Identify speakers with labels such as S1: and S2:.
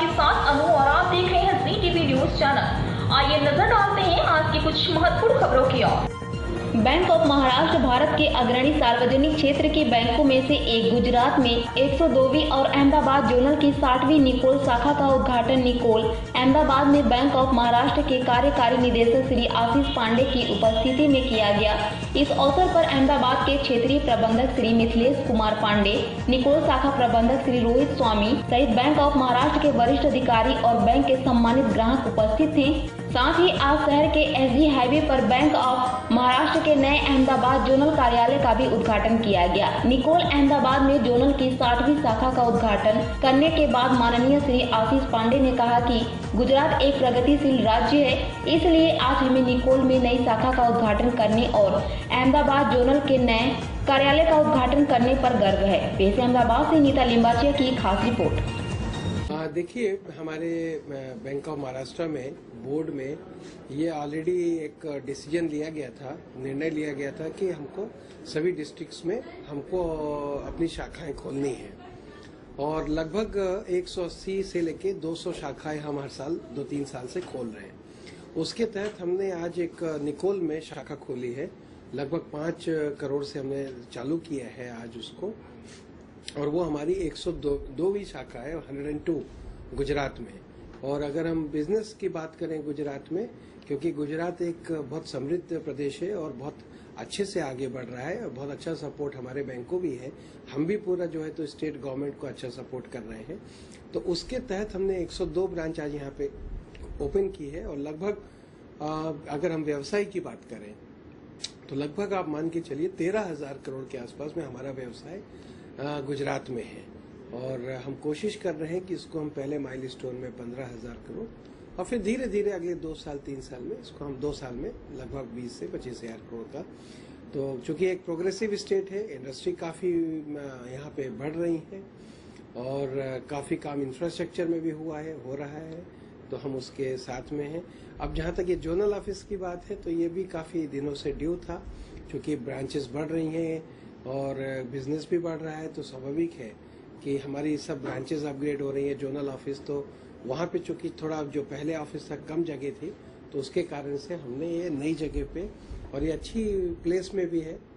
S1: आपके साथ अनु और आप देख रहे हैं जी टीवी न्यूज चैनल। आइए नजर डालते हैं आज की कुछ महत्वपूर्ण खबरों की ओर। बैंक ऑफ महाराष्ट्र भारत के अग्रणी सार्वजनिक क्षेत्र के बैंकों में से एक गुजरात में 102वीं और अहमदाबाद जोनल की 60वीं निकोल शाखा का उद्घाटन निकोल अहमदाबाद में बैंक ऑफ महाराष्ट्र के कार्यकारी निदेशक श्री आशीष पांडे की उपस्थिति में किया गया। इस अवसर पर अहमदाबाद के क्षेत्रीय प्रबंधक श्री मिथिलेश कुमार पांडे, निकोल शाखा प्रबंधक श्री रोहित स्वामी सहित बैंक ऑफ महाराष्ट्र के वरिष्ठ अधिकारी और बैंक के सम्मानित ग्राहक उपस्थित थे। साथ ही आज शहर के एसजी हाईवे पर बैंक ऑफ महाराष्ट्र के नए अहमदाबाद जोनल कार्यालय का भी उद्घाटन किया गया। निकोल अहमदाबाद में जोनल की 60वीं शाखा का उद्घाटन करने के बाद माननीय श्री आशीष पांडे ने कहा कि गुजरात एक प्रगतिशील राज्य है, इसलिए आज हमें निकोल में नई शाखा का उद्घाटन करने और अहमदाबाद जोनल के नए कार्यालय का उद्घाटन करने पर गर्व है। पेश अहमदाबाद से नीता लिंबाचिया की खास रिपोर्ट।
S2: देखिए, हमारे बैंक ऑफ महाराष्ट्र में बोर्ड में ये ऑलरेडी एक डिसीजन लिया गया था, निर्णय लिया गया था कि हमको सभी डिस्ट्रिक्ट्स में हमको अपनी शाखाएं खोलनी है और लगभग 180 से लेके 200 शाखाएं हम हर साल 2-3 साल से खोल रहे हैं। उसके तहत हमने आज एक निकोल में शाखा खोली है। लगभग 5 करोड़ से हमने चालू किया है आज उसको, और वो हमारी 102वीं शाखा है 102 गुजरात में। और अगर हम बिजनेस की बात करें गुजरात में, क्योंकि गुजरात एक बहुत समृद्ध प्रदेश है और बहुत अच्छे से आगे बढ़ रहा है और बहुत अच्छा सपोर्ट हमारे बैंक को भी है, हम भी पूरा जो है तो स्टेट गवर्नमेंट को अच्छा सपोर्ट कर रहे हैं। तो उसके तहत हमने 102 ब्रांच आज यहाँ पे ओपन की है और लगभग अगर हम व्यवसाय की बात करें तो लगभग आप मान के चलिए 13,000 करोड़ के आसपास में हमारा व्यवसाय गुजरात में है। और हम कोशिश कर रहे हैं कि इसको हम पहले माइलस्टोन में 15,000 करोड़ और फिर धीरे धीरे अगले 2 साल 3 साल में इसको हम 2 साल में लगभग 20 से 25,000 करोड़ का। तो चूंकि एक प्रोग्रेसिव स्टेट है, इंडस्ट्री काफी यहाँ पे बढ़ रही है और काफी काम इंफ्रास्ट्रक्चर में भी हो रहा है, तो हम उसके साथ में हैं। अब जहाँ तक ये जोनल ऑफिस की बात है तो ये भी काफी दिनों से ड्यू था, चूंकि ब्रांचेस बढ़ रही हैं और बिजनेस भी बढ़ रहा है, तो स्वाभाविक है कि हमारी सब ब्रांचेस अपग्रेड हो रही है। जोनल ऑफिस तो वहाँ पे चूंकि थोड़ा जो पहले ऑफिस था कम जगह थी, तो उसके कारण से हमने ये नई जगह पे, और ये अच्छी प्लेस में भी है,